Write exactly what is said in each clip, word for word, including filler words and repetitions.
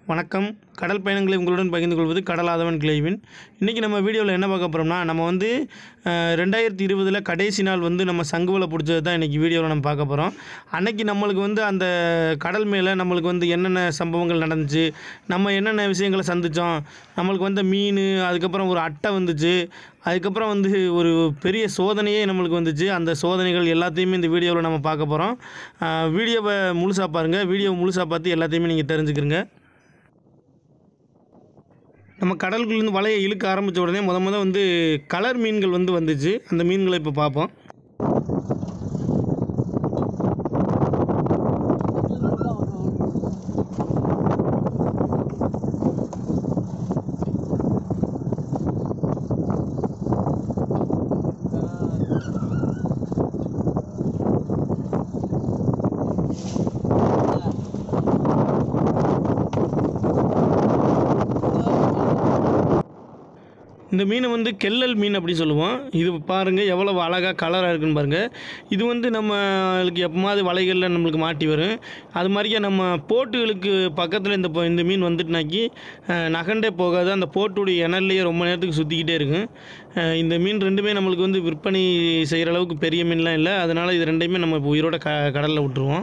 வணக்கம். கடல் பயணங்களை உங்களுடன் பகிர்ந்து கொள்வது கடலாதவன் கிளைவின். இன்றைக்கி நம்ம வீடியோவில் என்ன பார்க்க போகிறோம்னா, நம்ம வந்து ரெண்டாயிரத்தி இருபதில் கடைசி நாள் வந்து நம்ம சங்குவலை பிடிச்சது தான் இன்றைக்கி வீடியோவில் நம்ம பார்க்க போகிறோம். அன்றைக்கி நம்மளுக்கு வந்து அந்த கடல் மேலே நம்மளுக்கு வந்து என்னென்ன சம்பவங்கள் நடந்துச்சு, நம்ம என்னென்ன விஷயங்களை சந்தித்தோம், நம்மளுக்கு வந்த மீன், அதுக்கப்புறம் ஒரு அட்டை வந்துச்சு, அதுக்கப்புறம் வந்து ஒரு பெரிய சோதனையே நம்மளுக்கு வந்துச்சு. அந்த சோதனைகள் எல்லாத்தையுமே இந்த வீடியோவில் நம்ம பார்க்க போகிறோம். வீடியோவை முழுசாக பாருங்கள். வீடியோவை முழுசாக பார்த்து எல்லாத்தையுமே நீங்கள் தெரிஞ்சுக்கிறங்க. நம்ம கடலுக்குள்ளேருந்து வலையை இழுக்க ஆரம்பித்த உடனே முத முத வந்து கலர் மீன்கள் வந்து வந்துச்சு. அந்த மீன்களை இப்போ பார்ப்போம். இந்த மீனை வந்து கெல்லல் மீன் அப்படி சொல்லுவோம். இது பாருங்கள் எவ்வளோ அழகாக கலராக இருக்குன்னு பாருங்கள். இது வந்து நம்மளுக்கு எப்போமாவது வலைகளில் நம்மளுக்கு மாட்டி வரும். அது மாதிரியே நம்ம போட்டுகளுக்கு பக்கத்தில் இந்த இந்த மீன் வந்துட்டுனாக்கி நகண்டே போகாது. அந்த போட்டுடைய இணல்லையே ரொம்ப நேரத்துக்கு சுற்றிக்கிட்டே இருக்கும். இந்த மீன் ரெண்டுமே நம்மளுக்கு வந்து விற்பனை செய்கிற அளவுக்கு பெரிய மீன்லாம் இல்லை. அதனால் இது ரெண்டையுமே நம்ம இப்போ உயிரோட க கடலில் விட்டுருவோம்.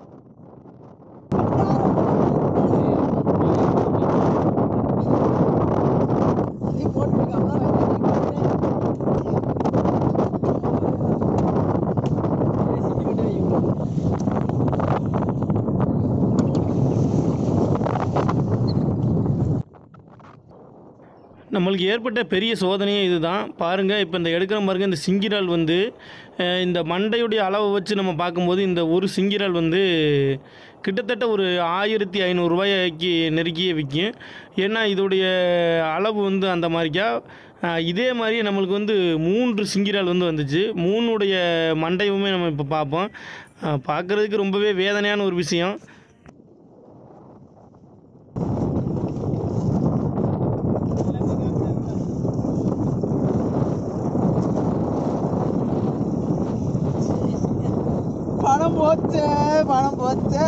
நம்மளுக்கு ஏற்பட்ட பெரிய சோதனையே இது தான். பாருங்கள், இப்போ இந்த எடுக்கிற பாருங்கள், இந்த சிங்கிரால் வந்து இந்த மண்டையுடைய அளவை வச்சு நம்ம பார்க்கும்போது இந்த ஒரு சிங்கிரால் வந்து கிட்டத்தட்ட ஒரு ஆயிரத்தி ஐநூறுரூவாய்க்கு நெருக்கியே விற்கும். ஏன்னா இதோடைய அளவு வந்து அந்த மாதிரிக்கா. இதே மாதிரி நம்மளுக்கு வந்து மூன்று சிங்கிரால் வந்து வந்துச்சு. மூணுடைய மண்டையுமே நம்ம இப்போ பார்ப்போம். பார்க்குறதுக்கு ரொம்பவே வேதனையான ஒரு விஷயம். பணம் போச்சு பணம் போச்சு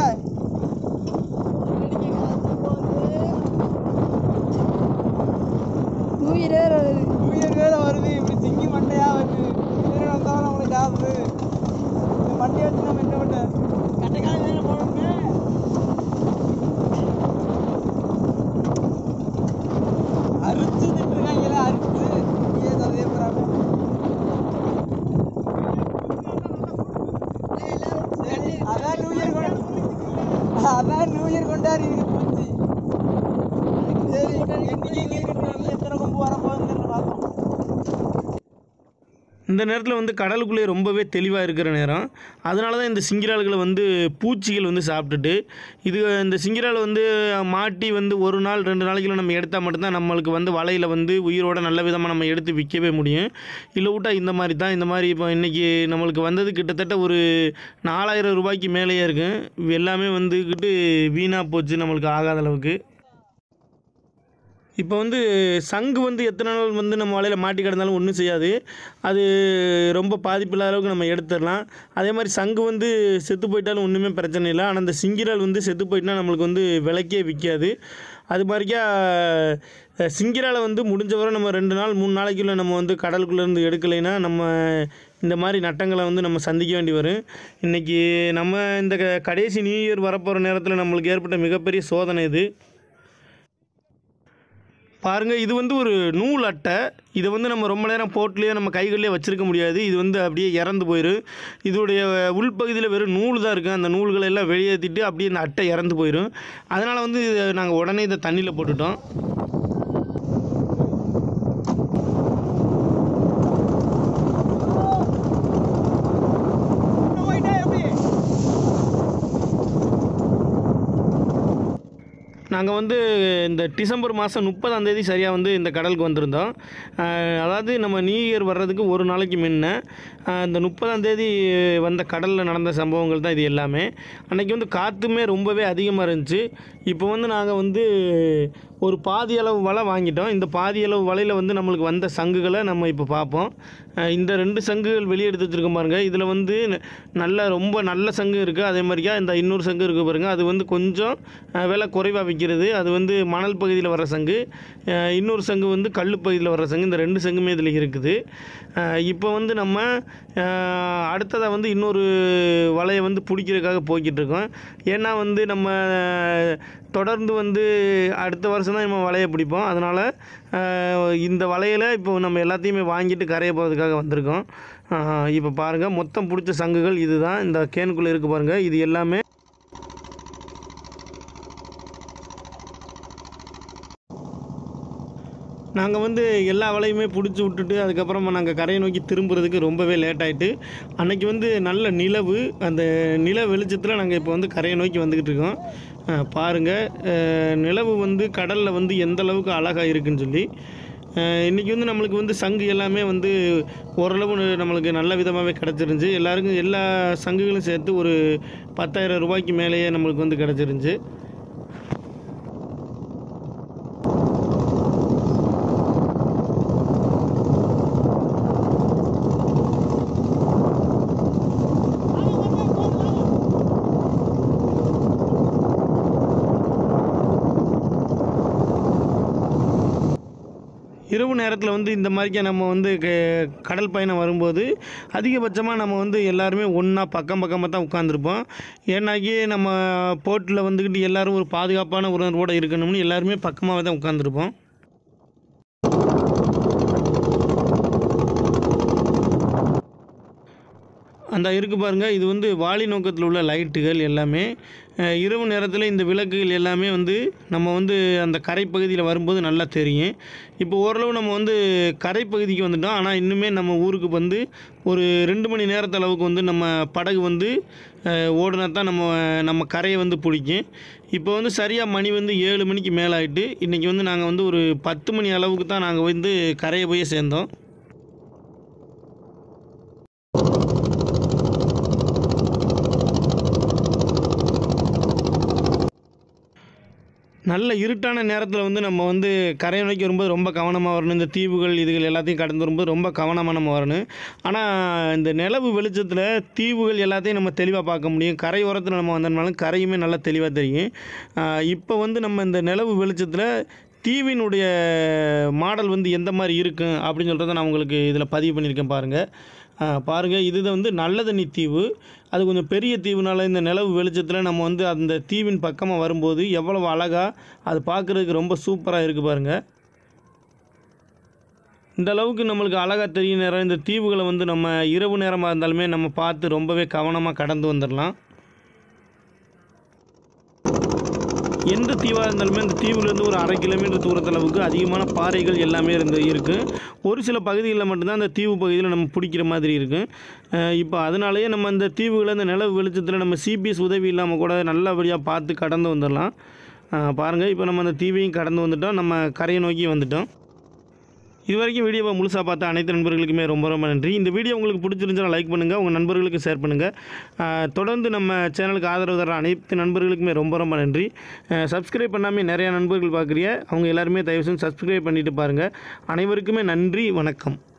உயிரே உயிர் வேற வருது. இப்படி சிங்கி மண்டையா வருது. உயிரே வந்தாலும் நம்மளுக்கு ஆகுது. இந்த மண்டையை வச்சு நம்ம என்ன பண்ண கட்டைக்கால வேற போனோம்னு அரிச்சு திட்டுருக்காங்களே. அரிச்சு ஏ ததையே போறாங்க. அதான் நியூ இயர் கொண்டாடி அதான் நியூ இயர் கொண்டாடி போச்சு. சரி, எத்தனை கொம்பு வரப்போகுதுன்னு பார்ப்போம். இந்த நேரத்தில் வந்து கடலுக்குள்ளே ரொம்பவே தெளிவாக இருக்கிற நேரம். அதனால தான் இந்த சிங்கிரால்களை வந்து பூச்சிகள் வந்து சாப்பிட்டுட்டு, இது இந்த சிங்கிரால் வந்து மாட்டி வந்து ஒரு நாள் ரெண்டு நாளைக்குள்ள நம்ம எடுத்தால் மட்டும்தான் நம்மளுக்கு வந்து வலையில் வந்து உயிரோட நல்ல விதமாக நம்ம எடுத்து விற்கவே முடியும். இல்லை விட்டால் இந்த மாதிரி தான். இந்த மாதிரி இப்போ இன்றைக்கி நம்மளுக்கு வந்தது கிட்டத்தட்ட ஒரு நாலாயிரம் ரூபாய்க்கு மேலேயே இருக்கும். எல்லாமே வந்துக்கிட்டு வீணாக போச்சு, நம்மளுக்கு ஆகாத அளவுக்கு. இப்போ வந்து சங்கு வந்து எத்தனை நாள் வந்து நம்ம வலையில் மாட்டி கிடந்தாலும் ஒன்றும் செய்யாது. அது ரொம்ப பாதிப்பு இல்லாத அளவுக்கு நம்ம எடுத்துடலாம். அதே மாதிரி சங்கு வந்து செத்து போயிட்டாலும் ஒன்றுமே பிரச்சனை இல்லை. ஆனால் அந்த சிங்கிரால் வந்து செத்து போயிட்டுனா நம்மளுக்கு வந்து விலைக்கே விற்காது. அது மாதிரிக்கா சிங்கிராலை வந்து முடிஞ்சவரை நம்ம ரெண்டு நாள் மூணு நாளைக்குள்ளே நம்ம வந்து கடலுக்குள்ளேருந்து எடுக்கலைன்னா நம்ம இந்த மாதிரி நட்டங்களை வந்து நம்ம சந்திக்க வேண்டி வரும். இன்றைக்கி நம்ம இந்த கடைசி நியூ இயர் வரப்போகிற நேரத்தில் நம்மளுக்கு ஏற்பட்ட மிகப்பெரிய சோதனை இது. பாருங்கள், இது வந்து ஒரு நூல் அட்டை. இதை வந்து நம்ம ரொம்ப நேரம் போட்லேயே நம்ம கைகளிலே வச்சுருக்க முடியாது. இது வந்து அப்படியே இறந்து போயிடும். இதோடைய உள்பகுதியில் வெறும் நூல் தான் இருக்குது. அந்த நூல்களை எல்லாம் வெளியேற்றிட்டு அப்படியே இந்த அட்டை இறந்து போயிடும். அதனால் வந்து நாங்கள் உடனே இதை தண்ணியில் போட்டுட்டோம். நாங்கள் வந்து இந்த டிசம்பர் மாதம் முப்பதாம் தேதி சரியாக வந்து இந்த கடலுக்கு வந்திருந்தோம். அதாவது நம்ம நியூ இயர் வர்றதுக்கு ஒரு நாளைக்கு முன்ன இந்த முப்பதாம் தேதி வந்த கடலில் நடந்த சம்பவங்கள் தான் இது எல்லாமே. அன்றைக்கி வந்து காற்றுமே ரொம்பவே அதிகமாக இருந்துச்சு. இப்போ வந்து நாங்கள் வந்து ஒரு பாதி அளவு வலை வாங்கிட்டோம். இந்த பாதி அளவு வலையில் வந்து நம்மளுக்கு வந்த சங்குகளை நம்ம இப்போ பார்ப்போம். இந்த ரெண்டு சங்குகள் வெளியே எடுத்து வச்சுருக்கோம் பாருங்கள். இதில் வந்து நல்ல ரொம்ப நல்ல சங்கு இருக்குது. அதே மாதிரியா இந்த இன்னொரு சங்கு இருக்குது பாருங்கள். அது வந்து கொஞ்சம் விலை குறைவாக விற்கிறது. அது வந்து மணல் பகுதியில் வர சங்கு. இன்னொரு சங்கு வந்து கல் பகுதியில் வர சங்கு. இந்த ரெண்டு சங்குமே இதில் இருக்குது. இப்போ வந்து நம்ம அடுத்ததாக வந்து இன்னொரு வலையை வந்து பிடிக்கிறதுக்காக போய்கிட்டு இருக்கோம். ஏன்னா வந்து நம்ம தொடர்ந்து வந்து அடுத்த வருஷம் தான் நம்ம வலையை பிடிப்போம். அதனால் இந்த வலையில் இப்போ நம்ம எல்லாத்தையுமே வாங்கிட்டு கரையை போகிறதுக்காக வந்திருக்கோம். இப்போ பாருங்கள், மொத்தம் பிடிச்ச சங்குகள் இது தான். இந்த கேனுக்குள்ளே இருக்குது பாருங்கள். இது எல்லாமே நாங்கள் வந்து எல்லா வலையுமே பிடிச்சி விட்டுட்டு அதுக்கப்புறமா நாங்கள் கரையை நோக்கி திரும்புறதுக்கு ரொம்பவே லேட் ஆகிட்டு, அன்றைக்கி வந்து நல்ல நிலவு, அந்த நில வெளிச்சத்தில் நாங்கள் இப்போ வந்து கரையை நோக்கி வந்துக்கிட்டு இருக்கோம். பாருங்கள், நிலவு வந்து கடலில் வந்து எந்த அளவுக்கு அழகாக இருக்குதுன்னு சொல்லி. இன்றைக்கி வந்து நம்மளுக்கு வந்து சங்கு எல்லாமே வந்து ஓரளவு நம்மளுக்கு நல்ல விதமாகவே கிடச்சிருந்துச்சி. எல்லாருக்கும் எல்லா சங்குகளும் சேர்த்து ஒரு பத்தாயிரம் ரூபாய்க்கு மேலேயே நம்மளுக்கு வந்து கிடச்சிருந்துச்சி. இரவு நேரத்தில் வந்து இந்த மாதிரிக்கா நம்ம வந்து கடல் பயணம் வரும்போது அதிகபட்சமாக நம்ம வந்து எல்லாருமே ஒன்றா பக்கம் பக்கமாக தான் உட்காந்துருப்போம். ஏன்னாக்கி நம்ம போட்டில் வந்துக்கிட்டு எல்லோரும் ஒரு பாதுகாப்பான உணர்வோடு இருக்கணும்னு எல்லாருமே பக்கமாக தான் உட்காந்துருப்போம். அந்த இருக்குது பாருங்கள், இது வந்து வாலி நோக்கத்தில் உள்ள லைட்டுகள் எல்லாமே. இரவு நேரத்தில் இந்த விளக்குகள் எல்லாமே வந்து நம்ம வந்து அந்த கரைப்பகுதியில் வரும்போது நல்லா தெரியும். இப்போ ஓரளவு நம்ம வந்து கரைப்பகுதிக்கு வந்துட்டோம். ஆனால் இன்னுமே நம்ம ஊருக்கு வந்து ஒரு ரெண்டு மணி நேரத்து அளவுக்கு வந்து நம்ம படகு வந்து ஓடுனா தான் நம்ம நம்ம கரையை வந்து பிடிக்கும். இப்போ வந்து சரியாக மணி வந்து ஏழு மணிக்கு மேலே ஆகிட்டு, இன்றைக்கி வந்து நாங்கள் வந்து ஒரு பத்து மணி அளவுக்கு தான் நாங்கள் வந்து கரையை போய் சேர்ந்தோம். நல்ல இருட்டான நேரத்தில் வந்து நம்ம வந்து கரையை நோக்கி வரும்போது ரொம்ப கவனமாக வரணும். இந்த தீவுகள் இதுகள் எல்லாத்தையும் கடந்து வரும்போது ரொம்ப கவனமாக நம்ம வரணும். ஆனால் இந்த நிலவு வெளிச்சத்தில் தீவுகள் எல்லாத்தையும் நம்ம தெளிவாக பார்க்க முடியும். கரை ஓரத்தில் நம்ம வந்தோம்னாலும் கரையுமே நல்லா தெளிவாக தெரியும். இப்போ வந்து நம்ம இந்த நிலவு வெளிச்சத்தில் தீவினுடைய மாடல் வந்து எந்த மாதிரி இருக்கும் அப்படின்னு சொல்கிறத நான் உங்களுக்கு இதில் பதிவு பண்ணியிருக்கேன் பாருங்கள். பாருங்கள், இது வந்து நல்ல தண்ணி தீவு. அது கொஞ்சம் பெரிய தீவுனால இந்த நிலவு வெளிச்சத்தில் நம்ம வந்து அந்த தீவின் பக்கமாக வரும்போது எவ்வளவு அழகாக அது பார்க்குறதுக்கு ரொம்ப சூப்பராக இருக்குது பாருங்கள். இந்த அளவுக்கு நம்மளுக்கு அழகாக தெரியும் நேரம் இந்த தீவுகளை வந்து நம்ம இரவு நேரமாக இருந்தாலுமே நம்ம பார்த்து ரொம்பவே கவனமாக கடந்து வந்துடலாம். எந்த தீவாக இருந்தாலுமே அந்த தீவுலேருந்து ஒரு அரை கிலோமீட்டர் தூரத்தளவுக்கு அதிகமான பாறைகள் எல்லாமே இருந்து இருக்குது. ஒரு சில பகுதிகளில் மட்டும்தான் அந்த தீவு பகுதியில் நம்ம பிடிக்கிற மாதிரி இருக்குது. இப்போ அதனாலேயே நம்ம அந்த தீவுகளை அந்த நிலவு வெளிச்சத்தில் நம்ம சிபிஎஸ் உதவி இல்லாமல் கூட நல்லபடியாக பார்த்து கடந்து வந்துடலாம். பாருங்கள், இப்போ நம்ம அந்த தீவையும் கடந்து வந்துட்டோம். நம்ம கரையை நோக்கி வந்துட்டோம். இது வரைக்கும் வீடியோவை முழுசாக பார்த்த அனைத்து நண்பர்களுக்குமே ரொம்ப ரொம்ப நன்றி. இந்த வீடியோ உங்களுக்கு பிடிச்சிருந்துச்சுன்னா லைக் பண்ணுங்கள், உங்கள் நண்பர்களுக்கு ஷேர் பண்ணுங்கள். தொடர்ந்து நம்ம சேனலுக்கு ஆதரவு தர அனைத்து நண்பர்களுக்குமே ரொம்ப ரொம்ப நன்றி. சப்ஸ்கிரைப் பண்ணாமல் நிறையா நண்பர்கள் பார்க்குறீங்க, அவங்க எல்லாருமே தயவு செஞ்சு சப்ஸ்கிரைப் பண்ணிவிட்டு பாருங்கள். அனைவருக்குமே நன்றி, வணக்கம்.